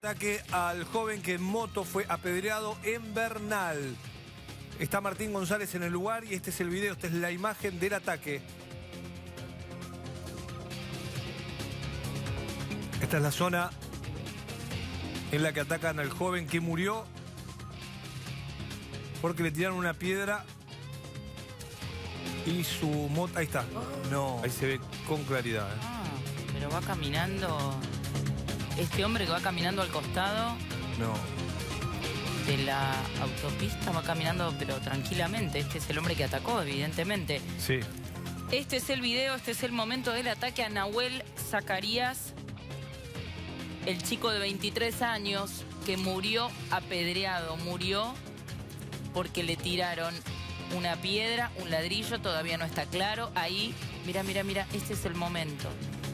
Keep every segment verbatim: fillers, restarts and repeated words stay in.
Ataque al joven que en moto fue apedreado en Bernal. Está Martín González en el lugar y este es el video, esta es la imagen del ataque. Esta es la zona en la que atacan al joven que murió porque le tiraron una piedra y su moto... Ahí está. No, ahí se ve con claridad. ¿eh? Ah, pero va caminando... Este hombre que va caminando al costado... No. De la autopista va caminando, pero tranquilamente. Este es el hombre que atacó, evidentemente. Sí. Este es el video, este es el momento del ataque a Nahuel Zacarías, el chico de veintitrés años que murió apedreado, murió porque le tiraron una piedra, un ladrillo, todavía no está claro. Ahí, mira, mira, mira, este es el momento.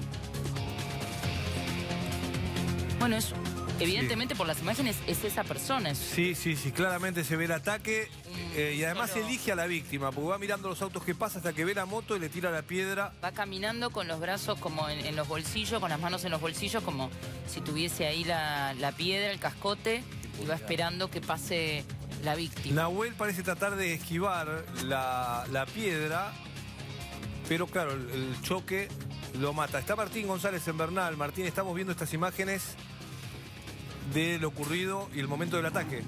Bueno, es, evidentemente sí. Por las imágenes es esa persona. Es... Sí, sí, sí, claramente se ve el ataque eh, y además solo... elige a la víctima, porque va mirando los autos que pasa hasta que ve la moto y le tira la piedra. Va caminando con los brazos como en, en los bolsillos, con las manos en los bolsillos, como si tuviese ahí la, la piedra, el cascote, y va esperando que pase la víctima. Nahuel parece tratar de esquivar la, la piedra, pero claro, el, el choque lo mata. Está Martín González en Bernal. Martín, estamos viendo estas imágenes de lo ocurrido y el momento del ataque.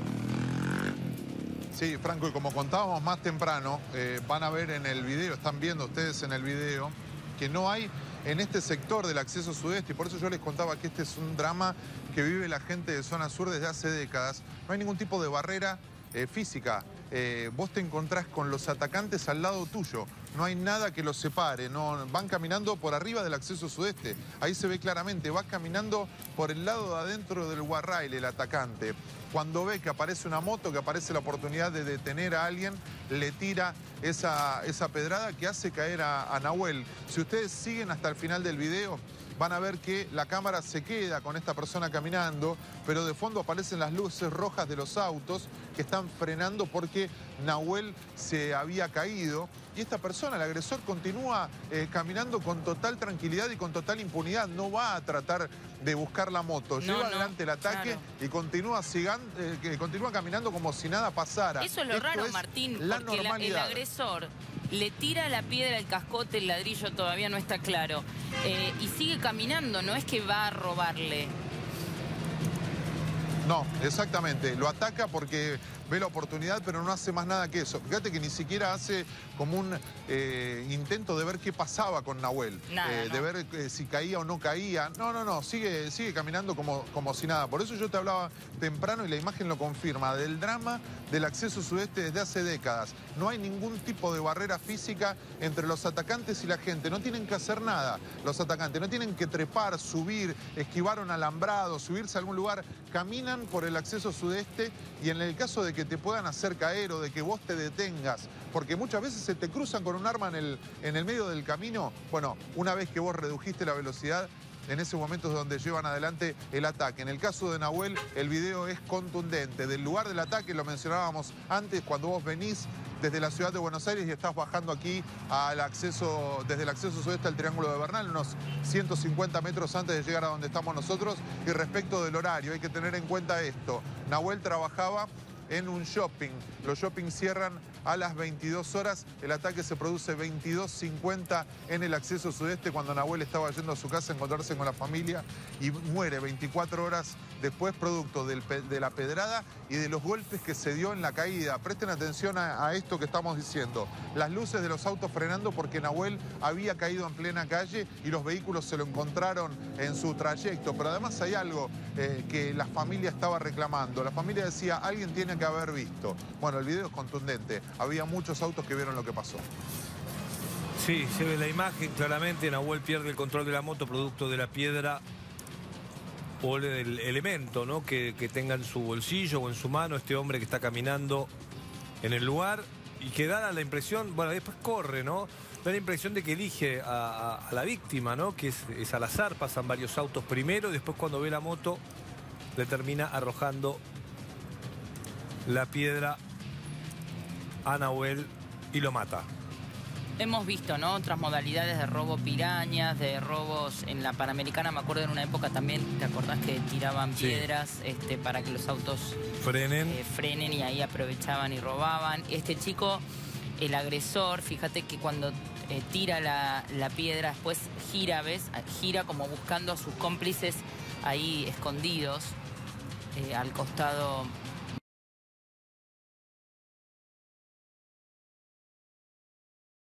Sí, Franco, y como contábamos más temprano, eh, van a ver en el video, están viendo ustedes en el video, que no hay en este sector del acceso sudeste, y por eso yo les contaba que este es un drama que vive la gente de zona sur desde hace décadas. No hay ningún tipo de barrera eh, física. Eh, vos te encontrás con los atacantes al lado tuyo. No hay nada que los separe, no, van caminando por arriba del acceso sudeste. Ahí se ve claramente, va caminando por el lado de adentro del guarrail el atacante. Cuando ve que aparece una moto, que aparece la oportunidad de detener a alguien, le tira esa, esa pedrada que hace caer a, a Nahuel. Si ustedes siguen hasta el final del video, van a ver que la cámara se queda con esta persona caminando, pero de fondo aparecen las luces rojas de los autos que están frenando porque Nahuel se había caído. Y esta persona, el agresor, continúa eh, caminando con total tranquilidad y con total impunidad. No va a tratar de buscar la moto. No, Lleva no, adelante el ataque, claro. y continúa, sigando, eh, continúa caminando como si nada pasara. Eso es lo Esto raro, es Martín, la porque la, el agresor le tira la piedra, el cascote, el ladrillo, todavía no está claro. Eh, y sigue caminando, no es que va a robarle. No, exactamente. Lo ataca porque ve la oportunidad, pero no hace más nada que eso. Fíjate que ni siquiera hace como un eh, intento de ver qué pasaba con Nahuel. Nada, eh, no. De ver eh, si caía o no caía. No, no, no. Sigue, sigue caminando como, como si nada. Por eso yo te hablaba temprano y la imagen lo confirma. Del drama del acceso sudeste desde hace décadas. No hay ningún tipo de barrera física entre los atacantes y la gente. No tienen que hacer nada los atacantes. No tienen que trepar, subir, esquivar un alambrado, subirse a algún lugar. Caminan por el acceso sudeste y en el caso de que te puedan hacer caer o de que vos te detengas, porque muchas veces se te cruzan con un arma en el, en el medio del camino, bueno, una vez que vos redujiste la velocidad, en ese momento es donde llevan adelante el ataque. En el caso de Nahuel, el video es contundente. Del lugar del ataque, lo mencionábamos antes, cuando vos venís desde la ciudad de Buenos Aires y estás bajando aquí al acceso, desde el acceso sudeste al Triángulo de Bernal, unos ciento cincuenta metros antes de llegar a donde estamos nosotros. Y respecto del horario, hay que tener en cuenta esto. Nahuel trabajaba en un shopping. Los shoppings cierran a las veintidós horas. El ataque se produce veintidós cincuenta en el acceso sudeste, cuando Nahuel estaba yendo a su casa a encontrarse con la familia, y muere veinticuatro horas después, producto del, de la pedrada y de los golpes que se dio en la caída. Presten atención a, a esto que estamos diciendo. Las luces de los autos frenando porque Nahuel había caído en plena calle y los vehículos se lo encontraron en su trayecto. Pero además hay algo eh, que la familia estaba reclamando. La familia decía, alguien tiene que haber visto. Bueno, el video es contundente. Había muchos autos que vieron lo que pasó. Sí, se ve la imagen claramente. Nahuel pierde el control de la moto producto de la piedra o el elemento, ¿no? que, que tenga en su bolsillo o en su mano este hombre que está caminando en el lugar y que da la impresión, bueno, después corre, ¿no? Da la impresión de que elige a, a, a la víctima, ¿no? Que es, es al azar, pasan varios autos primero, y después cuando ve la moto le termina arrojando la piedra a Nahuel y lo mata. Hemos visto, ¿no? Otras modalidades de robo pirañas, de robos en la Panamericana. Me acuerdo en una época también, ¿te acordás que tiraban Sí. piedras este, para que los autos Frenen. eh, frenen y ahí aprovechaban y robaban? Este chico, el agresor, fíjate que cuando eh, tira la, la piedra, después gira, ¿ves? Gira como buscando a sus cómplices ahí escondidos, eh, al costado